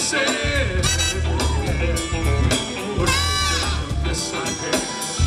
say, yes I can.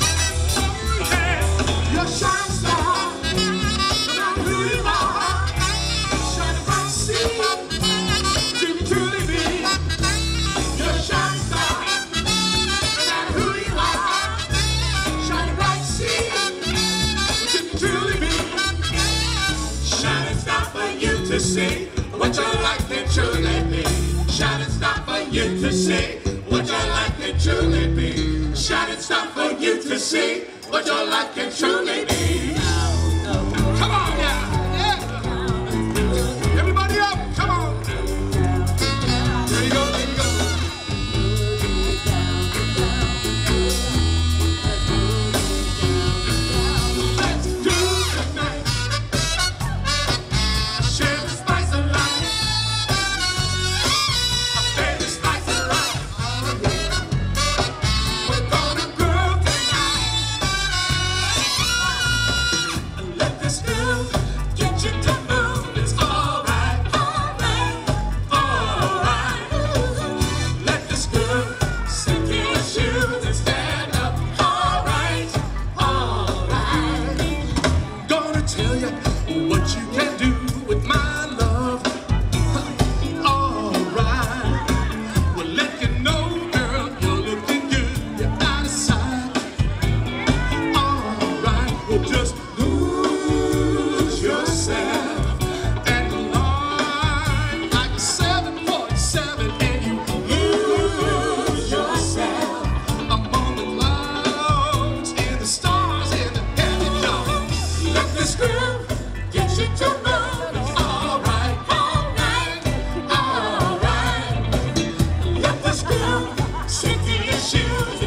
You're a shining star, no matter who you are. Shining bright, see what you can truly be. You're a shining star, no matter who you are. Shining bright, see what you can truly be. Shining star for you to see what your life can truly be. Shining star for you to see what your life can truly be. Shining star for you to see what your life can truly be. Come on now, yeah. Everybody up, come on. There you go, there you go. Let's do it tonight. Share the spice of life. Share the spice of life. We're gonna groove tonight. Let this groove get you to move. It's alright, alright, alright. Let this groove sink in your shoes and stand up. Alright, alright. Gonna tell you what you can do with my love. Alright. We'll let you know, girl, you're looking good. You're out of sight. Alright. Well, just lose yourself and glide like a 747, and you lose yourself among the clouds and the stars and the heavens, y'all. Let this groove get you to move. It's alright, alright, alright. Let this groove sink in your shoes.